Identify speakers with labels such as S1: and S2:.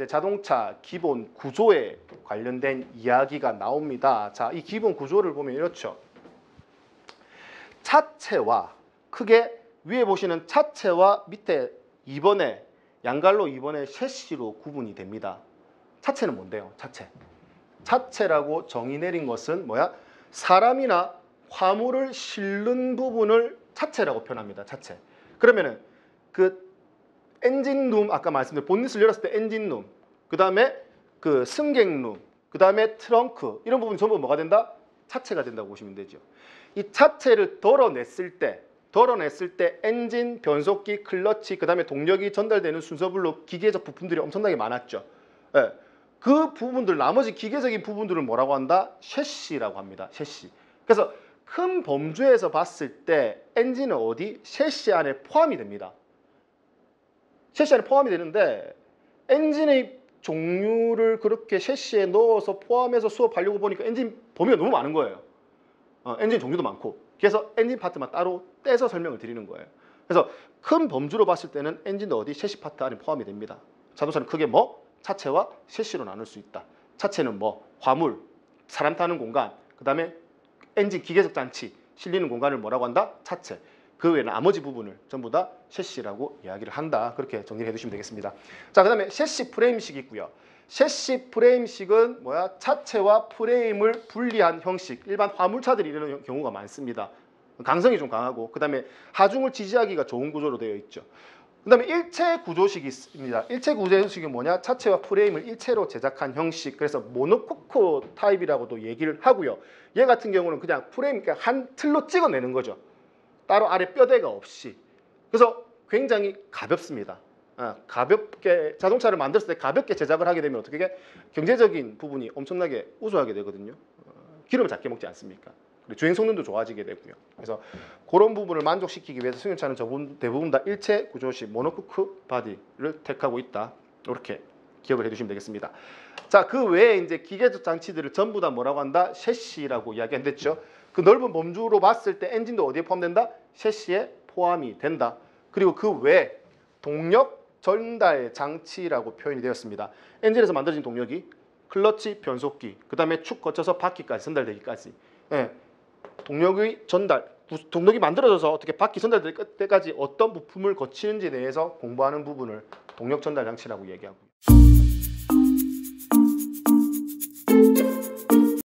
S1: 이제 자동차 기본 구조에 관련된 이야기가 나옵니다. 자, 이 기본 구조를 보면 이렇죠. 차체와 크게 위에 보시는 차체와 밑에 2번에 양갈로 2번에 셰시로 구분이 됩니다. 차체는 뭔데요? 차체. 차체라고 정의 내린 것은 뭐야? 사람이나 화물을 실는 부분을 차체라고 표현합니다. 차체. 그러면은 그 엔진룸 아까 말씀드린 본닛을 열었을 때 엔진룸, 그 다음에 그 승객룸, 그 다음에 트렁크 이런 부분 전부 뭐가 된다? 차체가 된다고 보시면 되죠. 이 차체를 덜어냈을 때 엔진, 변속기, 클러치, 그 다음에 동력이 전달되는 순서별로 기계적 부품들이 엄청나게 많았죠. 예. 그 부분들, 나머지 기계적인 부분들을 뭐라고 한다? 셰시라고 합니다. 셰시. 그래서 큰 범주에서 봤을 때 엔진은 어디? 셰시 안에 포함이 됩니다. 셰시 안에 포함이 되는데 엔진의 종류를 그렇게 셰시에 넣어서 포함해서 수업하려고 보니까 엔진 범위가 너무 많은 거예요. 엔진 종류도 많고. 그래서 엔진 파트만 따로 떼서 설명을 드리는 거예요. 그래서 큰 범주로 봤을 때는 엔진도 어디? 셰시 파트 안에 포함이 됩니다. 자동차는 크게 뭐? 차체와 셰시로 나눌 수 있다. 차체는 뭐? 화물, 사람 타는 공간, 그 다음에 엔진 기계적 장치, 실리는 공간을 뭐라고 한다? 차체. 그 외에 나머지 부분을 전부 다 셰시라고 이야기를 한다. 그렇게 정리를 해두시면 되겠습니다. 자, 그 다음에 셰시 프레임식이 있고요. 셰시 프레임식은 뭐야? 차체와 프레임을 분리한 형식. 일반 화물차들이 이런 경우가 많습니다. 강성이 좀 강하고, 그 다음에 하중을 지지하기가 좋은 구조로 되어 있죠. 그 다음에 일체 구조식이 있습니다. 일체 구조식이 뭐냐? 차체와 프레임을 일체로 제작한 형식. 그래서 모노코코 타입이라고도 얘기를 하고요. 얘 같은 경우는 그냥 프레임 한 틀로 찍어내는 거죠. 따로 아래 뼈대가 없이. 그래서 굉장히 가볍습니다. 가볍게 자동차를 만들었을 때 가볍게 제작을 하게 되면 어떻게 경제적인 부분이 엄청나게 우수하게 되거든요. 기름을 작게 먹지 않습니까? 주행 성능도 좋아지게 되고요. 그래서 그런 부분을 만족시키기 위해서 승용차는 대부분 다 일체 구조식 모노코크 바디를 택하고 있다. 이렇게 기억을 해주시면 되겠습니다. 자, 그 외에 이제 기계적 장치들을 전부 다 뭐라고 한다? 셰시라고 이야기했죠. 그 넓은 범주로 봤을 때 엔진도 어디에 포함된다? 셰시에 포함이 된다. 그리고 그 외에 동력 전달 장치라고 표현이 되었습니다. 엔진에서 만들어진 동력이 클러치, 변속기, 그 다음에 축 거쳐서 바퀴까지 전달되기까지. 예. 동력의 전달, 동력이 만들어져서 어떻게 바퀴 전달될 때까지 어떤 부품을 거치는지에 대해서 공부하는 부분을 동력 전달 장치라고 얘기하고요.